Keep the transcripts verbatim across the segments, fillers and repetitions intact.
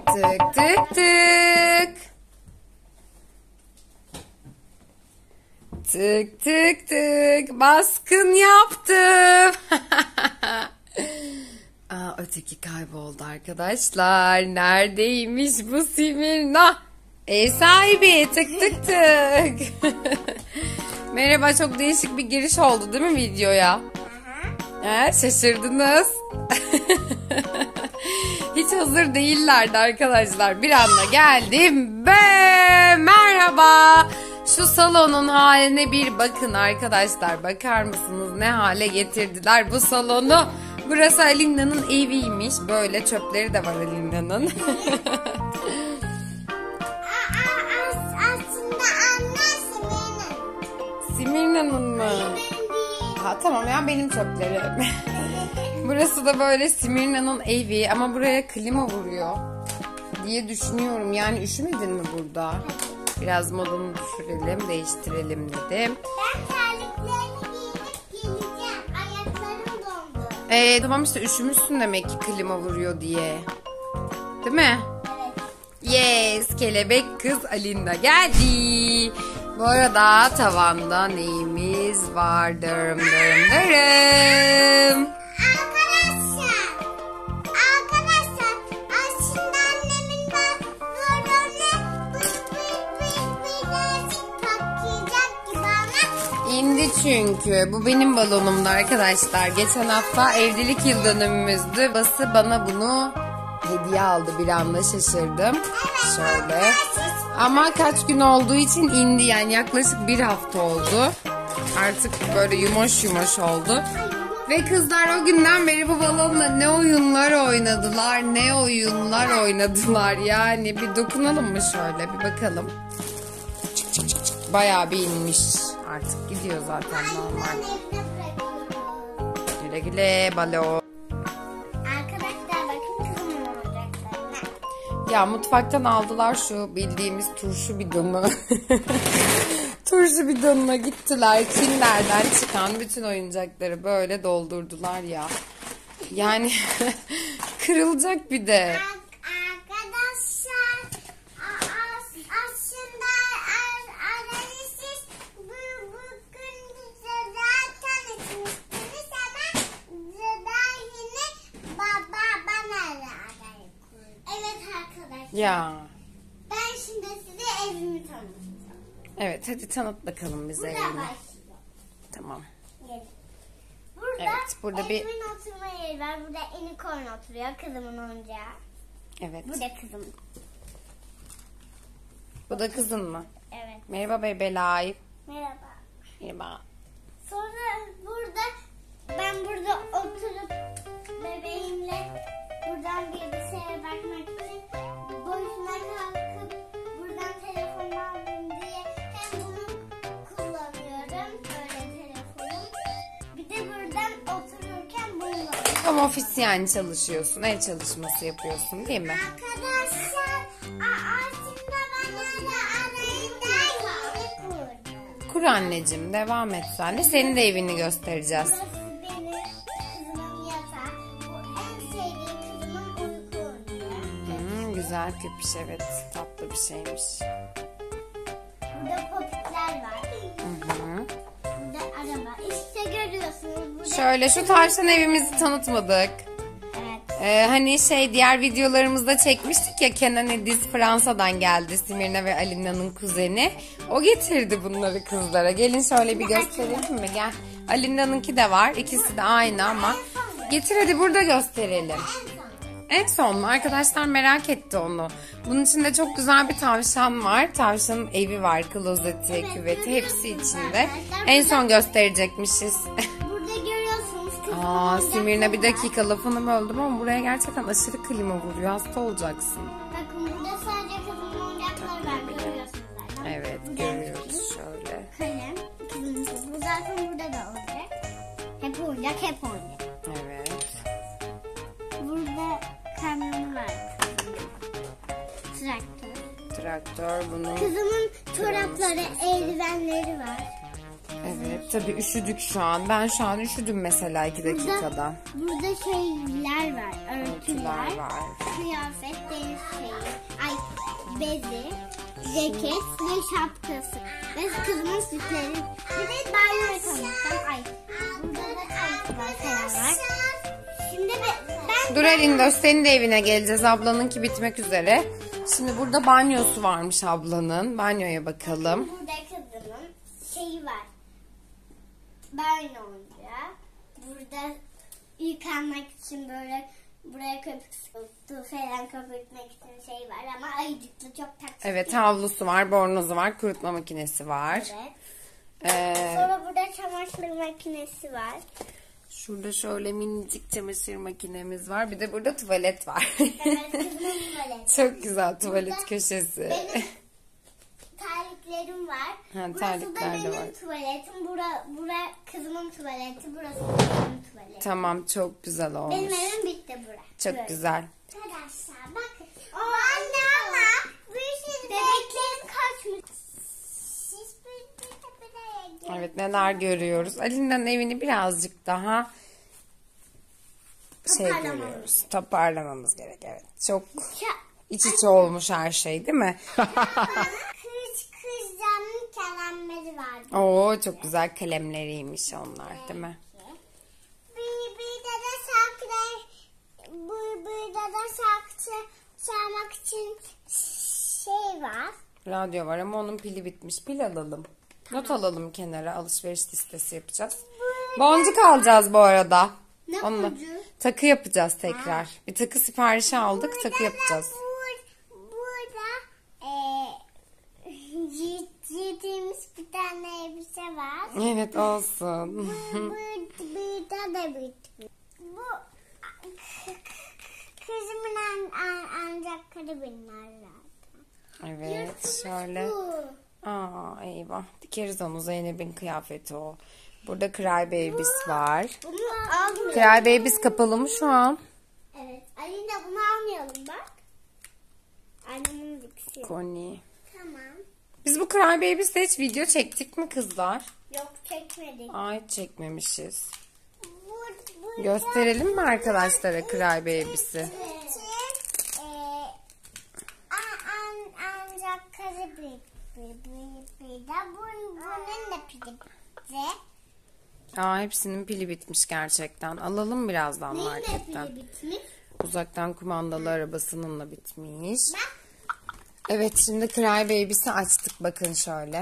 Tık tık tık. Tık tık tık. Baskın yaptım. Aa, öteki kayboldu arkadaşlar. Neredeymiş bu Simirna? Ev sahibi. Tık tık tık. Merhaba, çok değişik bir giriş oldu değil mi videoya? He, şaşırdınız. Hiç hazır değillerdi arkadaşlar. Bir anda geldim ve merhaba. Şu salonun haline bir bakın arkadaşlar. Bakar mısınız ne hale getirdiler bu salonu? Burası Alinda'nın eviymiş. Böyle çöpleri de var Alinda'nın. Aslında anne Simirna. Simirna'nın mı? Ha, tamam ya, benim çöplerim. Burası da böyle Simirna'nın evi ama buraya klima vuruyor diye düşünüyorum. Yani üşümedin mi burada? Biraz modunu düşürelim, değiştirelim dedim. Ben terliklerimi giyinip geleceğim. Ayaklarım dondu. Ee, tamam işte, üşümüşsün demek ki klima vuruyor diye. Değil mi? Evet. Yes, kelebek kız Alinda geldi. Bu arada tavanda neyimiz var? Dırım dırım dırım. Arkadaşlar. Arkadaşlar. Aslında annemin ben böyle bık bık bık birazcık patlayacak gibi ama. İndi çünkü. Bu benim balonumdu arkadaşlar. Geçen hafta evlilik yıl dönümümüzdü. Babası bana bunu hediye aldı. Bir anda şaşırdım. Şöyle. Ama kaç gün olduğu için indi. Yani yaklaşık bir hafta oldu. Artık böyle yumoş yumoş oldu. Ve kızlar o günden beri bu balonla ne oyunlar oynadılar. Ne oyunlar oynadılar. Yani bir dokunalım mı şöyle? Bir bakalım. Çık çık çık çık. Bayağı bir inmiş. Artık gidiyor zaten normal. Güle güle balon. Arkadaşlar bakın kızımın oyuncaklarına. Ya mutfaktan aldılar şu bildiğimiz turşu bidonu. Turşu bidonuna gittiler. Kinder'den çıkan bütün oyuncakları böyle doldurdular ya. Yani kırılacak bir de. Arkadaşlar aslında siz bugün zaten içmiştiniz ama daha yine baba bana arayıp kurdu. Evet arkadaşlar. Ya. Ben şimdi size evimi tanıtacağım. Evet, hadi tanıt bakalım bize Burada evini. başlıyor. Tamam. Gelin. Burada, Evet, burada bir- evimin oturma yeri var. Burada unicorn oturuyor. Kızımın oyuncağı. Evet. Bu da kızım. Bu da kızın mı? Evet. Merhaba Bebelay. Merhaba. Merhaba. Sonra burada ben burada oturup bebeğimle buradan bilgisayara bakmak için boyutuna kalkıp buradan telefonu aldım diye hem bunu kullanıyorum, böyle telefonum. Bir de buradan otururken bunu kullanıyorum. Home office yani çalışıyorsun. El çalışması yapıyorsun değil mi? Arkadaşlar aslında bana da arayın derken burada. Kur anneciğim, devam et sen de. Senin de evini göstereceğiz. Burası benim kızımın yatağı. Bu en sevdiğim kızımın uyku oyuncağı. Hmm, güzel köpüş, evet. Tatlı bir şeymiş. Burada popitler var. Hı hı. Burada araba. İşte görüyorsunuz. Burada... Şöyle şu tavşan evimizi tanıtmadık. Evet. Ee, hani şey, diğer videolarımızda çekmiştik ya, Kenan Ediz Fransa'dan geldi. Simirna ve Alinda'nın kuzeni. O getirdi bunları kızlara. Gelin şöyle bir gösterelim mi? Gel. Alinda'nınki de var. İkisi de aynı ama. Getir hadi burada gösterelim. En son mu? Arkadaşlar merak etti onu. Bunun içinde çok güzel bir tavşan var. Tavşanın evi var. Klozeti, küveti hepsi içinde. En son gösterecekmişiz. Burada görüyorsunuz kızımın Aa, oyuncakları Simirna bir var. dakika, lafını böldüm ama buraya gerçekten aşırı klima vuruyor. Hasta olacaksın. Bakın burada sadece kızımın oyuncakları var. Görüyorsunuz zaten. Evet, Bu görüyoruz şöyle. Kalem. Kızımın kızı. Bu zaten burada da olacak. Hep oyuncak, hep oyuncak. Evet. Burada kamyonu var. Traktör. Traktör bunun. Kızımın çorapları, eldivenleri var. Evet, tabii üşüdük şu an. Ben şu an üşüdüm mesela iki dakikada. Burada şeyler var, örtüler. Örtüler var. kıyafet, deniz şeyi, ay bezi, ceket ve şapkası. Ve kızımın süsleri. Bir de banyoyu tanıttım. Ay burada da tanıtım var, falan var. Şimdi ben... ben Dur Elindoş, senin de evine geleceğiz. Ablanınki bitmek üzere. Şimdi burada banyosu varmış ablanın. Banyoya bakalım. Burada kızımın şeyi var. Banyo oyuncağı. Burada yıkanmak için böyle buraya köpük sıkıntı falan köpürtmek için şey var ama ayıcıklı çok tatlı. Evet, havlusu var, bornozu var, kurutma makinesi var. Evet. Ee, Sonra burada çamaşır makinesi var. şurada şöyle minicik çamaşır makinemiz var. Bir de burada tuvalet var. Evet, kızımın tuvaleti. Çok güzel tuvalet Burada köşesi. Benim terliklerim var. Ha, Burası terlikler da de benim var. tuvaletim. Bura, bura kızımın tuvaleti. Burası da benim tuvaletim. Tamam, çok güzel olmuş. Benim evim bitti bura. Çok Böyle. güzel. Arkadaşlar bakın. Anne ama bir şey bebeklerim kaçmış. Siz bir de buraya gelin. Evet, neler görüyoruz. Ali'nin evini birazcık daha şey Toparlamamız görüyoruz. Toparlamamız gerek. Evet. Çok Ya, iç içe olmuş her şey, değil mi? kız kızların kalemleri vardı. Oo, çok güzel kalemleriymiş onlar, değil mi? Bir, bir de de şarkılar, bu, burada da şarkı çalmak için şey var. Radyo var ama onun pili bitmiş. Pil alalım. Not alalım kenara. Alışveriş listesi yapacağız. Boncuk alacağız bu arada. Ne Onunla boncuğu? takı yapacağız tekrar. Bir takı siparişi aldık. Takı yapacağız. Bur, burada e, giydiğimiz bir tane elbise var. Evet, olsun. Bu, burada da bir bu kızımın an, an, ancak karı binler zaten. Evet, şöyle. Bu. Aa, eyvah. Dikeriz onu. Zeynep'in kıyafeti o. Burada Cry Babies var. Bunu almayalım. Cry Babies kapalı mı şu an? Evet. Alina bunu almayalım bak. Annemin dikisi. Connie. Tamam. Biz bu Cry Babies'te hiç video çektik mi kızlar? Yok çekmedik. Ay, hiç çekmemişiz. Bu, bu Gösterelim mi arkadaşlara Cry Babies'i? Ee, an, an, ancak karı bir bir bir bir de bunun, bunun da pili bitti. Aa, hepsinin pili bitmiş gerçekten. Alalım birazdan Neyin de marketten. pili bitmiş? Uzaktan kumandalı arabasının da bitmiş. Bak. Evet, şimdi Cry Babies'i açtık, bakın şöyle.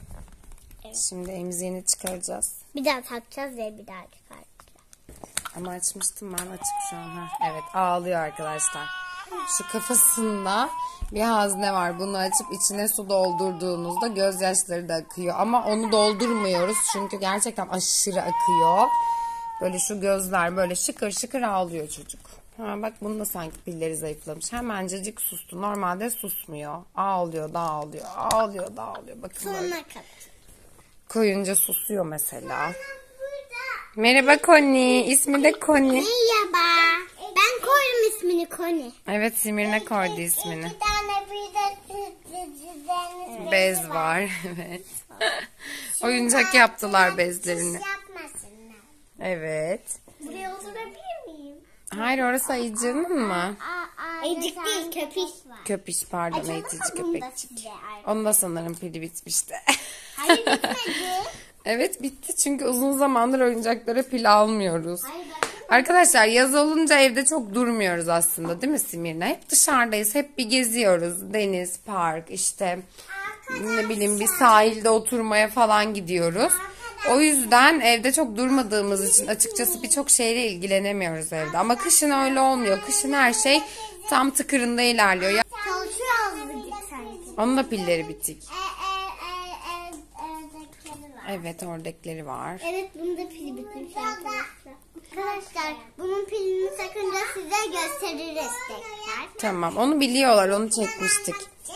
Şimdi emziğini çıkaracağız. Bir daha takacağız ve bir daha çıkartacağız. Ama açmıştım ben, açık şu an. Ha. Evet, ağlıyor arkadaşlar. Şu kafasında bir hazne var. Bunu açıp içine su doldurduğunuzda gözyaşları da akıyor. Ama onu doldurmuyoruz çünkü gerçekten aşırı akıyor. Böyle şu gözler böyle şıkır şıkır ağlıyor çocuk. Ha, bak bunun da sanki pilleri zayıflamış. Hemencecik sustu. Normalde susmuyor. Ağlıyor da ağlıyor. Ağlıyor da ağlıyor. Bakın böyle. Sonuna kadar. Koyunca susuyor mesela. Burada. Merhaba Connie. İsmi de Connie. Merhaba. Ben koydum ismini Connie. Evet, Simirne koydu ismini. İki tane bir de deniz Bez var. Evet. Oyuncak yaptılar bezlerini. Yapmasınlar. Evet. Buraya oturabilir miyim? Hayır, orası ayıcının mı? Ayıcık değil köpüş. Köpüş, pardon, Açalım eğitici mı bunu da köpekçik. size? Onun da sanırım pili bitmişti. Hayır bitmedi. Evet, bitti çünkü uzun zamandır oyuncaklara pil almıyoruz. Hayır bakın. Arkadaşlar, yaz olunca evde çok durmuyoruz aslında, değil mi Simirna? Hep dışarıdayız, hep bir geziyoruz. Deniz, park, işte ne bileyim bir sahilde oturmaya falan gidiyoruz. O yüzden evde çok durmadığımız için açıkçası birçok şeyle ilgilenemiyoruz evde. Ama kışın öyle olmuyor. Kışın her şey tam tıkırında ilerliyor. Ya- Çalışıyor azıcık sanki. Onun da pilleri bitik. E, e, e, e, evdekileri var. Evet, oradakileri var. Evet bunun da pili bitmiş arkadaşlar. Arkadaşlar bunun pilini sakınca size gösteririz tekrar. Tamam, onu biliyorlar, onu çekmiştik.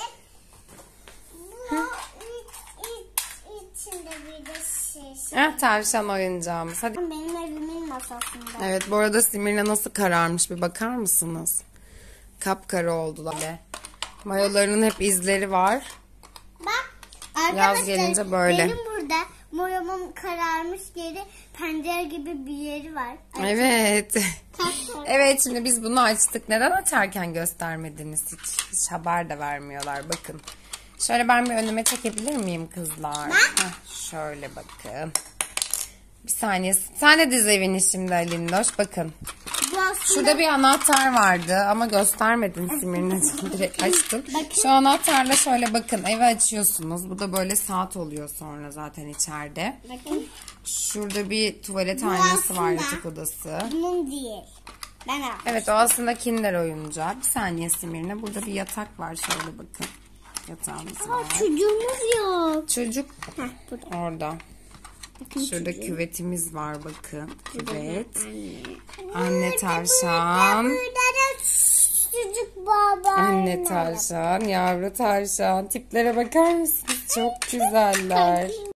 Bu iç, iç, içinde bir de şey. Heh, tavşan oyuncağımız. Hadi. Benim evimin masasında. Evet, bu arada Simirna nasıl kararmış bir bakar mısınız? Kapkara oldular. Böyle. Mayolarının hep izleri var. Bak Yaz arkadaşlar gelince böyle. benim burada Boyamın kararmış yeri, pencere gibi bir yeri var. Ay, Evet. tatlı. Evet, şimdi biz bunu açtık. Neden açarken göstermediniz hiç? Hiç haber de vermiyorlar. Bakın. Şöyle ben bir önüme çekebilir miyim kızlar? Heh, şöyle bakın. Bir saniye. Sen de diz evini şimdi Alindoş. Bakın. Bu aslında Şurada bir anahtar vardı ama göstermedin Simir'in. Direkt açtın. Şu anahtarla şöyle bakın evi açıyorsunuz. Bu da böyle saat oluyor sonra zaten içeride. bakın. Şurada bir tuvalet Bu aynası var, aslında- yatak odası. Bunun değil. Ben aldım. Evet, o aslında Kinder oyuncağı. Bir saniye Simir'ine. Burada bir yatak var, şöyle bakın. Yatağımız var. Aa, çocuğumuz yok. Çocuk Heh, burada. orada. Bakın Şurada çocuğum. küvetimiz var bakın. Küvet. Anne. Anne tavşan. Burada da çocuk baba. Anne tavşan, yavru tavşan. Tiplere bakar mısınız? Çok güzeller.